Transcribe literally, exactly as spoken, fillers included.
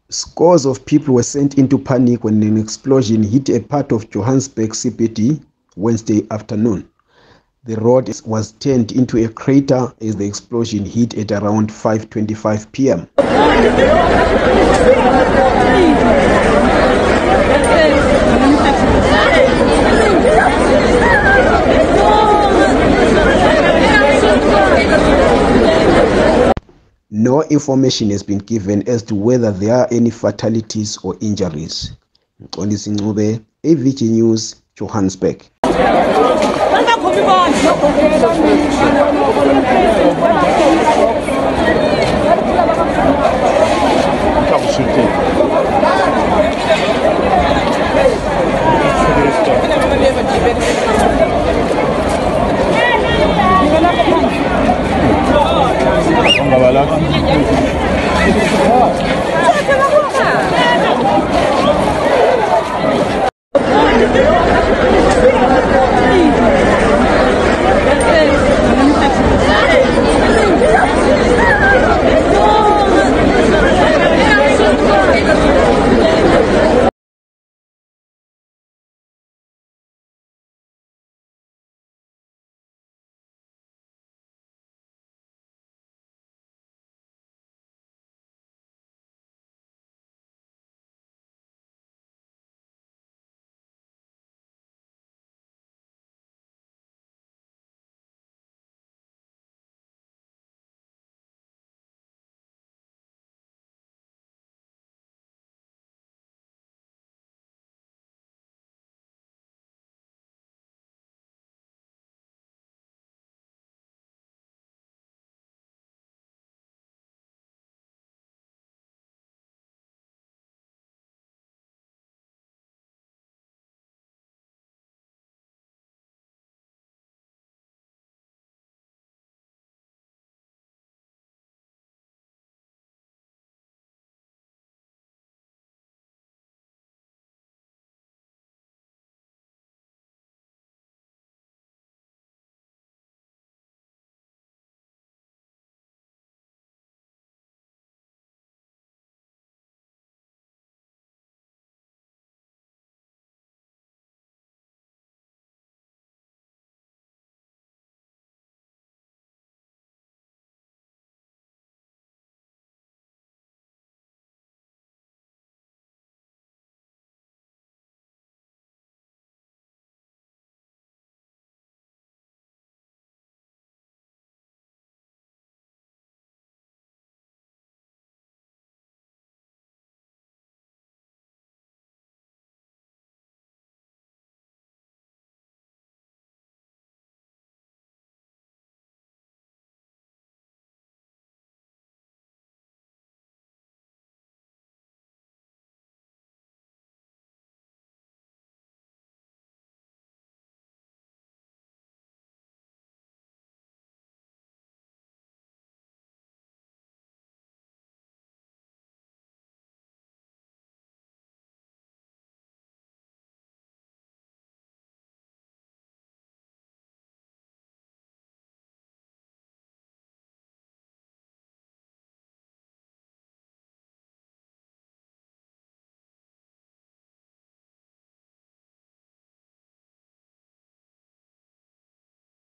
Scores of people were sent into panic when an explosion hit a part of Johannesburg C B D Wednesday afternoon. The road was turned into a crater as the explosion hit at around five twenty-five p m No information has been given as to whether there are any fatalities or injuries. Mqondisi Ncube, A V G News, Johannesburg. Troubleshooting.